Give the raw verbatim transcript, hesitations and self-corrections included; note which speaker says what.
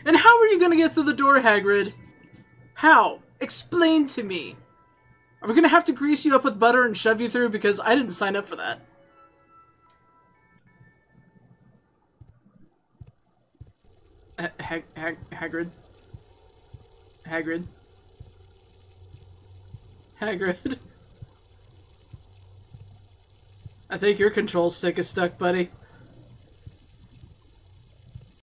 Speaker 1: And how are you gonna get through the door, Hagrid? How? Explain to me. Are we gonna have to grease you up with butter and shove you through? Because I didn't sign up for that. Hag Hag Hagrid. Hagrid. Hagrid. I think your control stick is stuck, buddy.